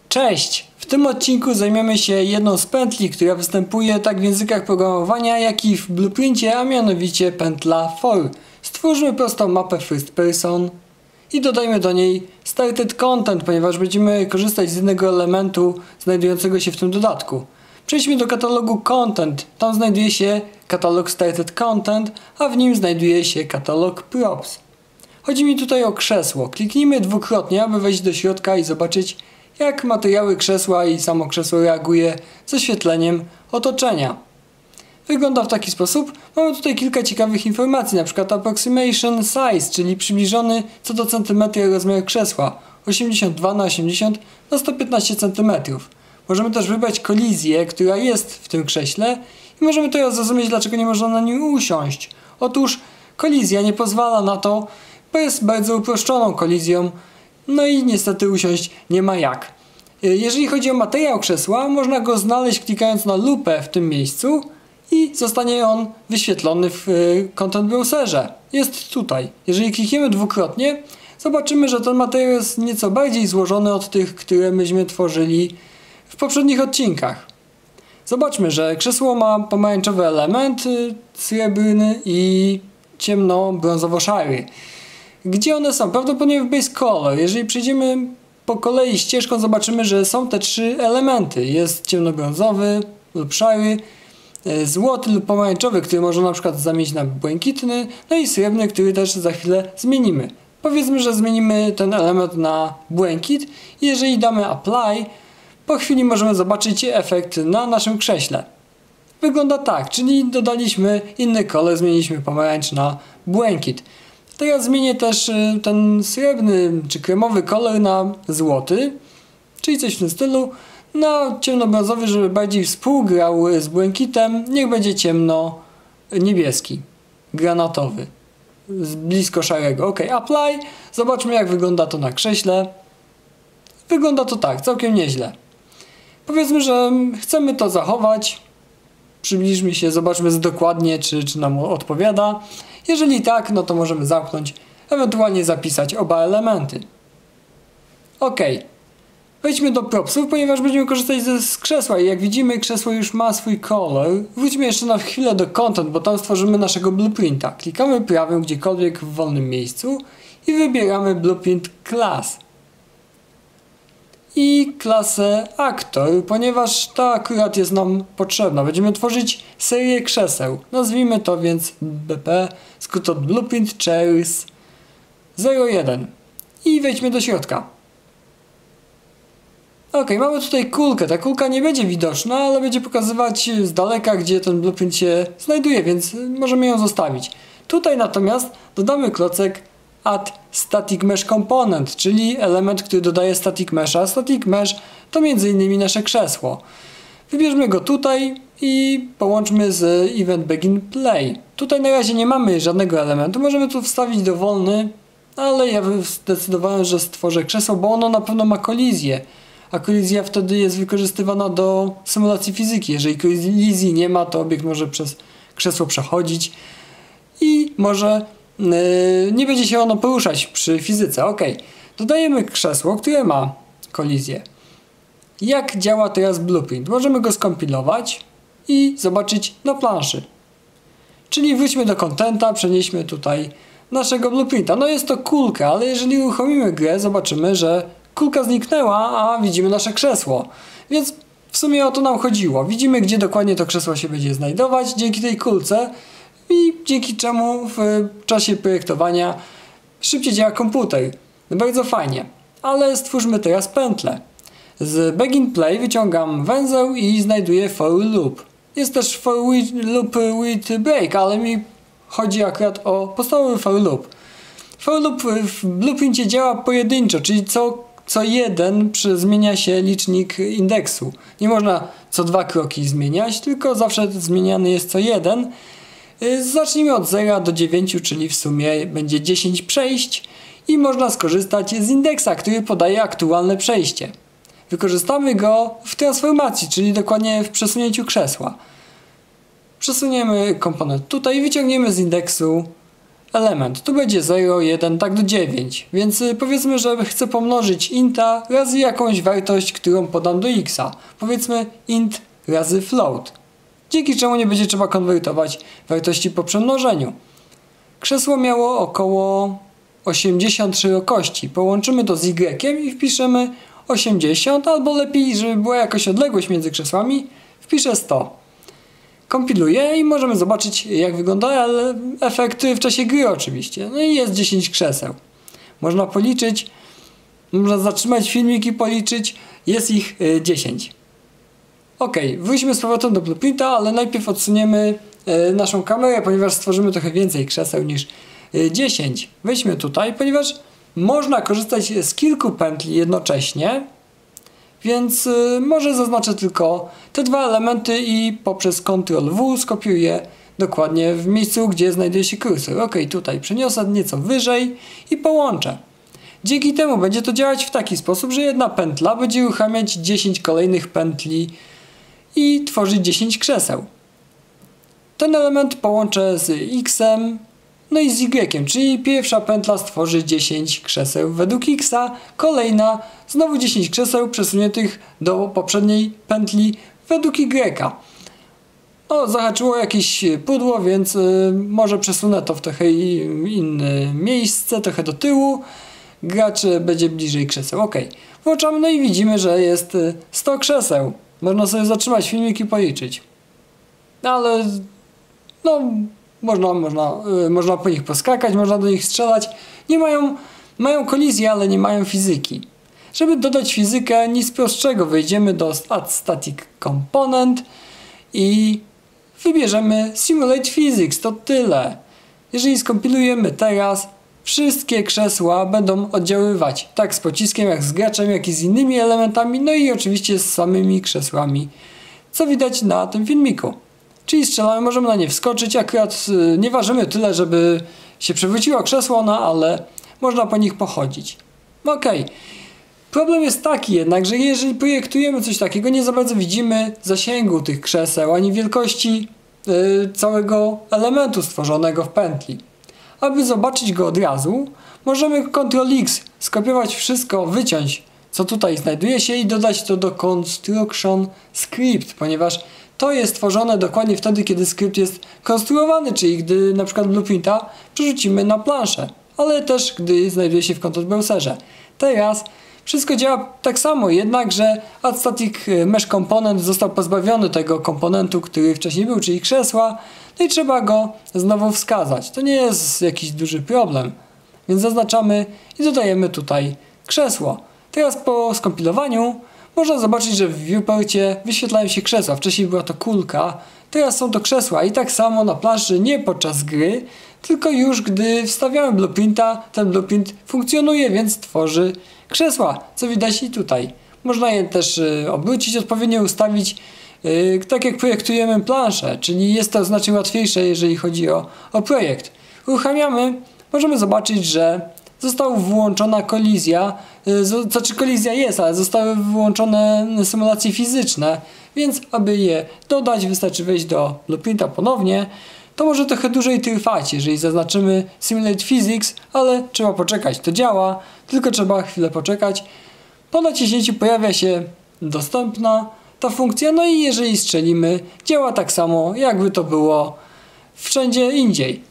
Cześć! W tym odcinku zajmiemy się jedną z pętli, która występuje tak w językach programowania, jak i w blueprincie, a mianowicie pętla for. Stwórzmy prostą mapę first person i dodajmy do niej started content, ponieważ będziemy korzystać z jednego elementu znajdującego się w tym dodatku. Przejdźmy do katalogu content. Tam znajduje się katalog started content, a w nim znajduje się katalog props. Chodzi mi tutaj o krzesło. Kliknijmy dwukrotnie, aby wejść do środka i zobaczyć, jak materiały krzesła i samo krzesło reaguje z oświetleniem otoczenia. Wygląda w taki sposób. Mamy tutaj kilka ciekawych informacji, np. approximation size, czyli przybliżony co do centymetra rozmiar krzesła 82×80 na 115 cm. Możemy też wybrać kolizję, która jest w tym krześle i możemy teraz zrozumieć, dlaczego nie można na nim usiąść. Otóż kolizja nie pozwala na to, bo jest bardzo uproszczoną kolizją, no i niestety usiąść nie ma jak. Jeżeli chodzi o materiał krzesła, można go znaleźć klikając na lupę w tym miejscu i zostanie on wyświetlony w Content Browserze. Jest tutaj. Jeżeli klikniemy dwukrotnie, zobaczymy, że ten materiał jest nieco bardziej złożony od tych, które myśmy tworzyli w poprzednich odcinkach. Zobaczmy, że krzesło ma pomarańczowy element, srebrny i ciemno-brązowo-szary. Gdzie one są? Prawdopodobnie w base color. Jeżeli przejdziemy po kolei ścieżką, zobaczymy, że są te trzy elementy. Jest ciemnobrązowy lub szary, złoty lub pomarańczowy, który można na przykład zamienić na błękitny, no i srebrny, który też za chwilę zmienimy. Powiedzmy, że zmienimy ten element na błękit i jeżeli damy apply, po chwili możemy zobaczyć efekt na naszym krześle. Wygląda tak, czyli dodaliśmy inny kolor, zmieniliśmy pomarańcz na błękit. Teraz zmienię też ten srebrny czy kremowy kolor na złoty, czyli coś w tym stylu, na ciemnobrązowy, żeby bardziej współgrał z błękitem, niech będzie ciemno-niebieski, granatowy, blisko szarego. Ok, apply, zobaczmy jak wygląda to na krześle. Wygląda to tak, całkiem nieźle. Powiedzmy, że chcemy to zachować, przybliżmy się, zobaczmy dokładnie czy nam odpowiada. Jeżeli tak, no to możemy zamknąć, ewentualnie zapisać oba elementy. Ok. Wejdźmy do propsów, ponieważ będziemy korzystać z krzesła i jak widzimy, krzesło już ma swój kolor. Wróćmy jeszcze na chwilę do content, bo tam stworzymy naszego blueprinta. Klikamy prawym gdziekolwiek w wolnym miejscu i wybieramy blueprint class. I klasę actor, ponieważ ta akurat jest nam potrzebna. Będziemy tworzyć serię krzeseł. Nazwijmy to więc BP, skrót od Blueprint Chairs 01. I wejdźmy do środka. Ok, mamy tutaj kulkę. Ta kulka nie będzie widoczna, ale będzie pokazywać z daleka, gdzie ten blueprint się znajduje, więc możemy ją zostawić. Tutaj natomiast dodamy klocek Add Static Mesh Component, czyli element, który dodaje Static Mesha. Static Mesh to m.in. nasze krzesło. Wybierzmy go tutaj i połączmy z Event Begin Play. Tutaj na razie nie mamy żadnego elementu, możemy tu wstawić dowolny, ale ja zdecydowałem, że stworzę krzesło, bo ono na pewno ma kolizję. A kolizja wtedy jest wykorzystywana do symulacji fizyki. Jeżeli kolizji nie ma, to obiekt może przez krzesło przechodzić i może nie będzie się ono poruszać przy fizyce. Ok, dodajemy krzesło, które ma kolizję. Jak działa teraz blueprint? Możemy go skompilować i zobaczyć na planszy. Czyli wróćmy do contenta, przenieśmy tutaj naszego blueprinta. No jest to kulka, ale jeżeli uruchomimy grę, zobaczymy, że kulka zniknęła, a widzimy nasze krzesło. Więc w sumie o to nam chodziło. Widzimy, gdzie dokładnie to krzesło się będzie znajdować dzięki tej kulce i dzięki czemu w czasie projektowania szybciej działa komputer. Bardzo fajnie. Ale stwórzmy teraz pętlę. Z Begin Play wyciągam węzeł i znajduję for loop. Jest też for loop with break, ale mi chodzi akurat o podstawowy for loop. For loop w blueprincie działa pojedynczo, czyli co jeden zmienia się licznik indeksu. Nie można co 2 kroki zmieniać, tylko zawsze zmieniany jest co jeden. Zacznijmy od 0 do 9, czyli w sumie będzie 10 przejść i można skorzystać z indeksa, który podaje aktualne przejście. Wykorzystamy go w transformacji, czyli dokładnie w przesunięciu krzesła. Przesuniemy komponent tutaj i wyciągniemy z indeksu element. Tu będzie 0, 1, tak do 9. Więc powiedzmy, że chcę pomnożyć inta razy jakąś wartość, którą podam do xa. Powiedzmy int razy float. Dzięki czemu nie będzie trzeba konwertować wartości po przemnożeniu. Krzesło miało około 80 szerokości. Połączymy to z y i wpiszemy 80, albo lepiej, żeby była jakaś odległość między krzesłami, wpiszę 100. Kompiluję i możemy zobaczyć, jak wygląda efekty w czasie gry oczywiście. No i jest 10 krzeseł. Można policzyć, można zatrzymać filmik i policzyć. Jest ich 10. Ok, wróćmy z powrotem do blueprinta, ale najpierw odsuniemy naszą kamerę, ponieważ stworzymy trochę więcej krzeseł niż 10. Wejdźmy tutaj, ponieważ można korzystać z kilku pętli jednocześnie, więc może zaznaczę tylko te dwa elementy i poprzez Ctrl+W skopiuję dokładnie w miejscu, gdzie znajduje się kursor. Ok, tutaj przeniosę nieco wyżej i połączę. Dzięki temu będzie to działać w taki sposób, że jedna pętla będzie uruchamiać 10 kolejnych pętli i tworzyć 10 krzeseł. Ten element połączę z X-em, no i z Y, czyli pierwsza pętla stworzy 10 krzeseł według X, kolejna znowu 10 krzeseł przesuniętych do poprzedniej pętli według Y. No, zahaczyło jakieś pudło, więc może przesunę to w trochę inne miejsce, trochę do tyłu. Gracz będzie bliżej krzeseł. Ok, włączamy, no i widzimy, że jest 100 krzeseł. Można sobie zatrzymać filmik i policzyć. Ale no, można po nich poskakać, można do nich strzelać. Mają kolizję, ale nie mają fizyki. Żeby dodać fizykę, nic prostszego, wejdziemy do Add Static Component i wybierzemy Simulate Physics, to tyle. Jeżeli skompilujemy teraz, wszystkie krzesła będą oddziaływać, tak z pociskiem, jak z graczem, jak i z innymi elementami, no i oczywiście z samymi krzesłami, co widać na tym filmiku. Czyli strzelamy, możemy na nie wskoczyć, akurat nie ważymy tyle, żeby się przewróciło krzesło, no ale można po nich pochodzić. Ok. Problem jest taki jednak, że jeżeli projektujemy coś takiego, nie za bardzo widzimy zasięgu tych krzeseł, ani wielkości całego elementu stworzonego w pętli. Aby zobaczyć go od razu, możemy Ctrl+X skopiować wszystko, wyciąć, co tutaj znajduje się i dodać to do Construction Script, ponieważ to jest tworzone dokładnie wtedy, kiedy skrypt jest konstruowany, czyli gdy na przykład blueprinta przerzucimy na planszę, ale też gdy znajduje się w content browserze. Teraz wszystko działa tak samo, jednakże Add Static Mesh Component został pozbawiony tego komponentu, który wcześniej był, czyli krzesła, no i trzeba go znowu wskazać. To nie jest jakiś duży problem, więc zaznaczamy i dodajemy tutaj krzesło. Teraz po skompilowaniu można zobaczyć, że w viewporcie wyświetlają się krzesła. Wcześniej była to kulka, teraz są to krzesła i tak samo na planszy nie podczas gry, tylko już gdy wstawiamy blueprinta, ten blueprint funkcjonuje, więc tworzy krzesła, co widać i tutaj. Można je też obrócić, odpowiednio ustawić, tak jak projektujemy planszę, czyli jest to znacznie łatwiejsze, jeżeli chodzi o projekt. Uruchamiamy, możemy zobaczyć, że została włączona kolizja, znaczy kolizja jest, ale zostały wyłączone symulacje fizyczne, więc aby je dodać, wystarczy wejść do blueprinta ponownie. To może trochę dłużej trwać, jeżeli zaznaczymy Simulate Physics, ale trzeba poczekać, to działa, tylko trzeba chwilę poczekać. Po naciśnięciu pojawia się dostępna ta funkcja, no i jeżeli strzelimy, działa tak samo, jakby to było wszędzie indziej.